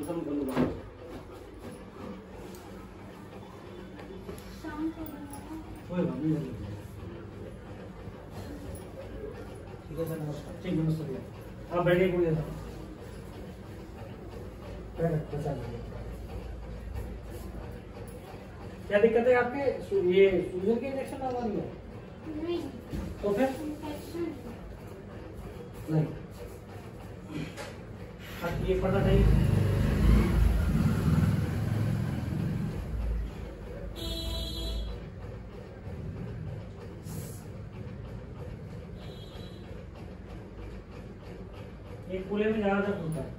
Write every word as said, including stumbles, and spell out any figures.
मौसम बंद कोई बात नहीं ठीक है सर नमस्कार ठीक नमस्कार आप बैठिए कोई ऐसा बचा लीजिए क्या दिक्कत है आपके ये सूजन के इंजेक्शन लगा रही है नहीं तो फिर नहीं अब ये पढ़ना चाहिए एक कूले में ज्यादा होता है